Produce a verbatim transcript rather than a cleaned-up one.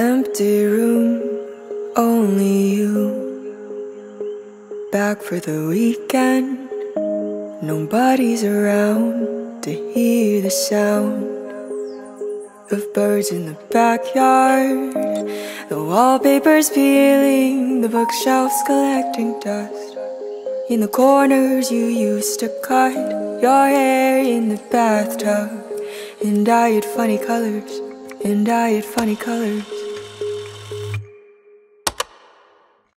Empty room, only you. Back for the weekend, nobody's around to hear the sound of birds in the backyard. The wallpaper's peeling, the bookshelves collecting dust. In the corners you used to cut your hair in the bathtub. And I had funny colors, and I had funny colors.